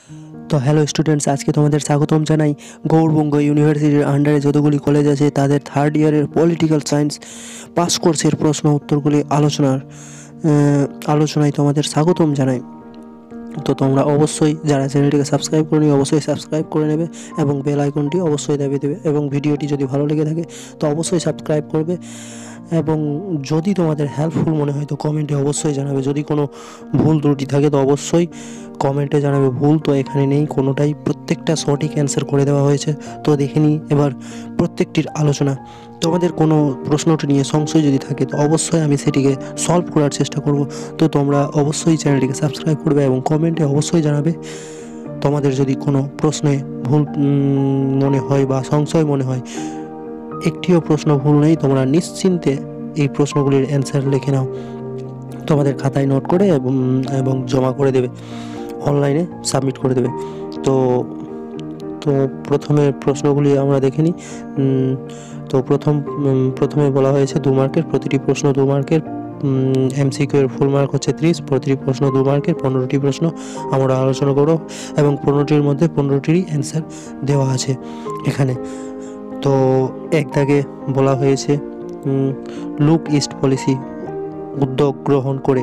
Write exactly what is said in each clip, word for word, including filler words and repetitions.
তো hello students, আজকে তোমাদের স্বাগতম জানাই গৌড়বঙ্গ ইউনিভার্সিটির আন্ডারে যতগুলি কলেজ আছে তাদের থার্ড ইয়ারের পলিটিক্যাল সায়েন্স পাস কোর্সের প্রশ্ন উত্তরগুলি আলোচনার আলোচনায় তোমাদের স্বাগতম জানাই। তো তোমরা অবশ্যই যারা চ্যানেলটিকে সাবস্ক্রাইব করনি অবশ্যই সাবস্ক্রাইব করে নেবে এবং বেল আইকনটি অবশ্যই দাবিয়ে দেবে, এবং ভিডিওটি যদি ভালো লেগে থাকে তো অবশ্যই সাবস্ক্রাইব করবে। এবং যদি তোমাদের হেল্পফুল মনে হয় তো কমেন্টে অবশ্যই জানাবে। যদি কোনো ভুল ত্রুটি থাকে তো অবশ্যই কমেন্টে জানাবে। ভুল তো এখানে নেই কোনোটাই, প্রত্যেকটা সঠিক অ্যান্সার করে দেওয়া হয়েছে। তো দেখে নিই এবার প্রত্যেকটির আলোচনা। তোমাদের কোনো প্রশ্নটি নিয়ে সংশয় যদি থাকে তো অবশ্যই আমি সেটিকে সলভ করার চেষ্টা করব। তো তোমরা অবশ্যই চ্যানেলটিকে সাবস্ক্রাইব করবে এবং কমেন্টে অবশ্যই জানাবে তোমাদের যদি কোনো প্রশ্নে ভুল মনে হয় বা সংশয় মনে হয়। একটিও প্রশ্ন ভুল নেই, তোমরা নিশ্চিন্তে এই প্রশ্নগুলির অ্যান্সার লিখে নাও, তোমাদের খাতায় নোট করে এবং এবং জমা করে দেবে, অনলাইনে সাবমিট করে দেবে। তো তো প্রথমে প্রশ্নগুলি আমরা দেখে নিই। তো প্রথম প্রথমে বলা হয়েছে দু মার্কের, প্রতিটি প্রশ্ন দু মার্কের। এমসিকিউ এর ফুল মার্ক হচ্ছে ত্রিশ, প্রতিটি প্রশ্ন দু মার্কের, পনেরোটি প্রশ্ন আমরা আলোচনা করব এবং পনেরোটির মধ্যে পনেরোটিরই অ্যান্সার দেওয়া আছে এখানে। তো এক দাগে বলা হয়েছে লুক ইস্ট পলিসি উদ্যোগ গ্রহণ করে।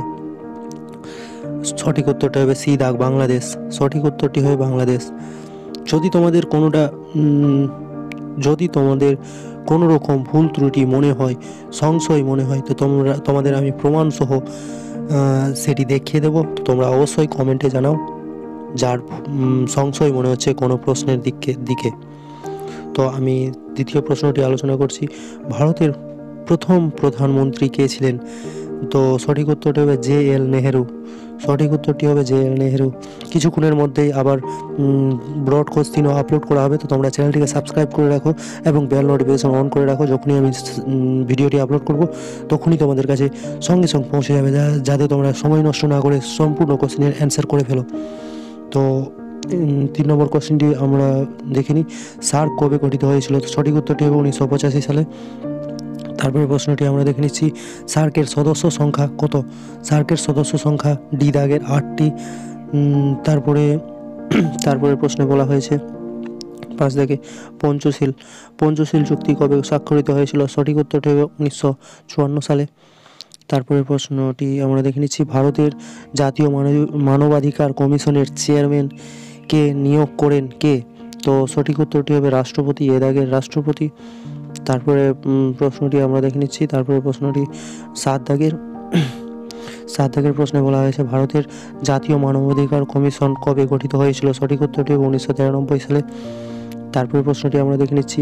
সঠিক উত্তরটা হবে সি দাগ বাংলাদেশ, সঠিক উত্তরটি হবে বাংলাদেশ। যদি তোমাদের কোনোটা যদি তোমাদের কোনো রকম ভুল ত্রুটি মনে হয়, সংশয় মনে হয়, তো তোমরা তোমাদের আমি প্রমাণসহ সেটি দেখিয়ে দেবো। তো তোমরা অবশ্যই কমেন্টে জানাও যার সংশয় মনে হচ্ছে কোনো প্রশ্নের দিকে দিকে তো আমি দ্বিতীয় প্রশ্নটি আলোচনা করছি। ভারতের প্রথম প্রধানমন্ত্রী কে ছিলেন? তো সঠিক উত্তরটি হবে জে এল নেহেরু, সঠিক উত্তরটি হবে জে এল নেহেরু। কিছুক্ষণের মধ্যেই আবার ব্রড কোশ্চিনও আপলোড করা হবে, তো তোমরা চ্যানেলটিকে সাবস্ক্রাইব করে রাখো এবং বেল নোটিফিকেশন অন করে রাখো। যখনই আমি ভিডিওটি আপলোড করব তখনই তোমাদের কাছে সঙ্গে সঙ্গে পৌঁছে যাবে, যাতে তোমরা সময় নষ্ট না করে সম্পূর্ণ কোশ্চিনের অ্যান্সার করে ফেলো। তো তিন নম্বর কোশ্চেনটি আমরা দেখে নিই, সার্ক কবে গঠিত হয়েছিল? তো সঠিক উত্তরটি হবে উনিশশো পঁচাশি সালে। তারপরে প্রশ্নটি আমরা দেখে নিচ্ছি, সার্কের সদস্য সংখ্যা কত? সার্কের সদস্য সংখ্যা ডি দাগের আটটি। তারপরে তারপরে প্রশ্নে বলা হয়েছে পাঁচ দাগে পঞ্চশীল পঞ্চশীল চুক্তি কবে স্বাক্ষরিত হয়েছিল? সঠিক উত্তরটি হবে উনিশশো চুয়ান্ন সালে। তারপরে প্রশ্নটি আমরা দেখে নিচ্ছি, ভারতের জাতীয় মানবাধিকার কমিশনের চেয়ারম্যান কে নিয়োগ করেন কে? তো সঠিক উত্তরটি হবে রাষ্ট্রপতি, এ দাগের রাষ্ট্রপতি। তারপরে প্রশ্নটি আমরা দেখে নিচ্ছি, তারপরে প্রশ্নটি সাত দাগের সাত দাগের প্রশ্নে বলা হয়েছে, ভারতের জাতীয় মানবাধিকার কমিশন কবে গঠিত হয়েছিল? সঠিক উত্তরটি হবে উনিশশো তিরানব্বই সালে। তারপরে প্রশ্নটি আমরা দেখে নিচ্ছি,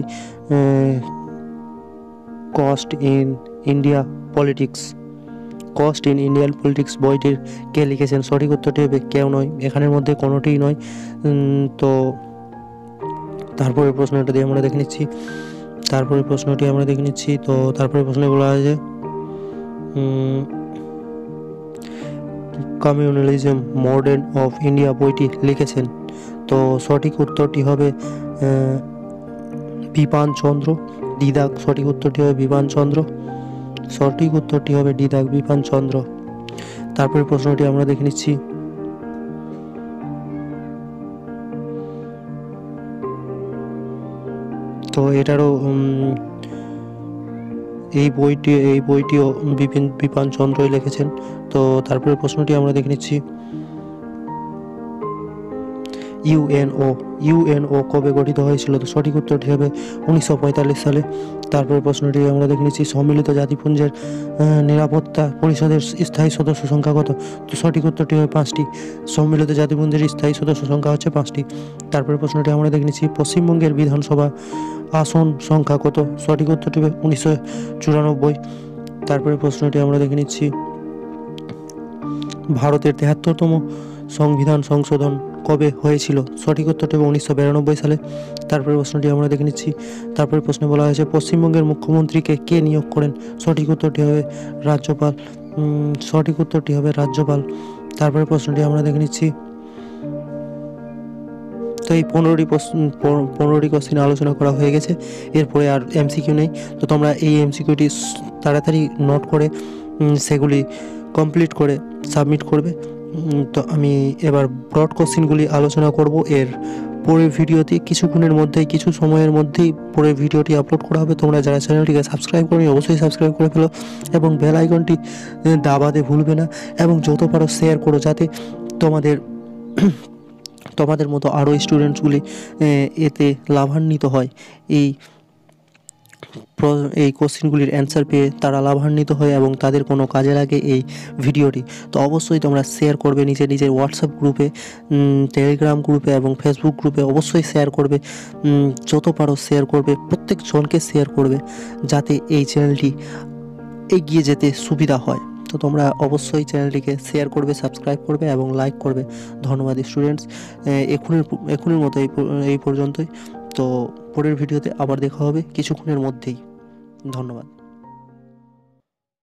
cost in India politics cost in Indian politics বইটির কে লিখেছেন? সঠিক উত্তরটি হবে কেউ নয়, এখানের মধ্যে কোনোটিই নয়। তো তারপরে প্রশ্নটা দিয়ে আমরা দেখে নিচ্ছি তারপরে প্রশ্নটি আমরা দেখে নিচ্ছি তো তারপরে প্রশ্নে বলা হয়েছে কমিউনালিজম মডার্ন অফ ইন্ডিয়া বইটি লিখেছেন? তো সঠিক উত্তরটি হবে বিপান চন্দ্র, ডি দাগ সঠিক উত্তরটি হবে বিপান চন্দ্র, সঠিক উত্তরটি হবে ডি দাগ বিপান চন্দ্র। তারপরে প্রশ্নটি আমরা দেখে নিচ্ছি, তো এটারও এই বইটি এই বইটিও বিপিন বিপান চন্দ্রই লিখেছেন। তো তারপরে প্রশ্নটি আমরা দেখে নিচ্ছি, ইউএনও ইউএনও কবে গঠিত হয়েছিল? তো সঠিক উত্তরটি হবে উনিশশো পঁয়তাল্লিশ সালে। তারপরে প্রশ্নটি আমরা দেখে নিচ্ছি, সম্মিলিত জাতিপুঞ্জের নিরাপত্তা পরিষদের স্থায়ী সদস্য সংখ্যা কত? তো সঠিক উত্তরটি হবে পাঁচটি, সম্মিলিত জাতিপুঞ্জের স্থায়ী সদস্য সংখ্যা হচ্ছে পাঁচটি। তারপরে প্রশ্নটি আমরা দেখে নিচ্ছি, পশ্চিমবঙ্গের বিধানসভা আসন সংখ্যা কত? সঠিক উত্তরটি হবে উনিশশো চুরানব্বই। তারপরে প্রশ্নটি আমরা দেখে নিচ্ছি, ভারতের তেহাত্তরতম সংবিধান সংশোধন কবে হয়েছিল? সঠিক উত্তরটি হবে উনিশশো বিরানব্বই সালে। তারপরে প্রশ্নটি আমরা দেখে নিচ্ছি, তারপরে প্রশ্নে বলা হয়েছে পশ্চিমবঙ্গের মুখ্যমন্ত্রীকে কে নিয়োগ করেন? সঠিক উত্তরটি হবে রাজ্যপাল, সঠিক উত্তরটি হবে রাজ্যপাল। তারপরে প্রশ্নটি আমরা দেখে নিচ্ছি, তো এই পনেরোটি পনেরোটি কোশ্চেন আলোচনা করা হয়ে গেছে, এরপরে আর এমসিকিউ নেই। তো তোমরা এই এমসিকিউটি তাড়াতাড়ি নোট করে সেগুলি কমপ্লিট করে সাবমিট করবে উম, তো আমি এবার ব্রড কোশ্চেনগুলি আলোচনা করব এর পরের ভিডিওতে। কিছুক্ষণের মধ্যেই, কিছু সময়ের মধ্যেই পরের ভিডিওটি আপলোড করা হবে। তোমরা যারা চ্যানেলটিকে সাবস্ক্রাইব করো অবশ্যই সাবস্ক্রাইব করে ফেলো এবং বেল আইকনটি দাবাতে ভুলবে না, এবং যত পারো শেয়ার করো, যাতে তোমাদের তোমাদের মতো আরও স্টুডেন্টসগুলি এতে লাভান্বিত হয়। এই এই কোশ্চেনগুলির অ্যান্সার পেয়ে তারা লাভান্বিত হয় এবং তাদের কোনো কাজে লাগে এই ভিডিওটি। তো অবশ্যই তোমরা শেয়ার করবে নিজের নিজের হোয়াটসঅ্যাপ গ্রুপে, টেলিগ্রাম গ্রুপে এবং ফেসবুক গ্রুপে অবশ্যই শেয়ার করবে। যত পারো শেয়ার করবে, প্রত্যেকজনকে শেয়ার করবে, যাতে এই চ্যানেলটি এগিয়ে যেতে সুবিধা হয়। তো তোমরা অবশ্যই চ্যানেলটিকে শেয়ার করবে, সাবস্ক্রাইব করবে এবং লাইক করবে। ধন্যবাদ স্টুডেন্টস। এখনের এখনের মতো এই এই পর্যন্তই। তো পরের ভিডিওতে আবার দেখা হবে কিছুক্ষণের মধ্যেই। ধন্যবাদ।